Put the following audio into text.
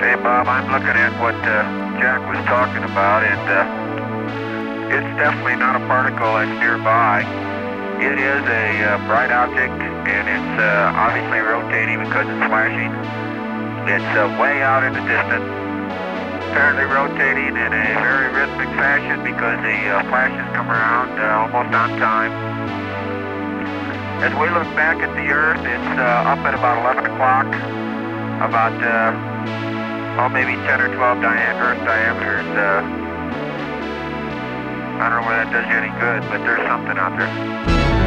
Hey, Bob, I'm looking at what Jack was talking about, and it's definitely not a particle that's nearby. It is a bright object, and it's obviously rotating because it's flashing. It's way out in the distance, apparently rotating in a very rhythmic fashion because the flashes come around almost on time. As we look back at the Earth, it's up at about 11 o'clock, about maybe 10 or 12 Earth diameters. I don't know whether that does you any good, but there's something out there.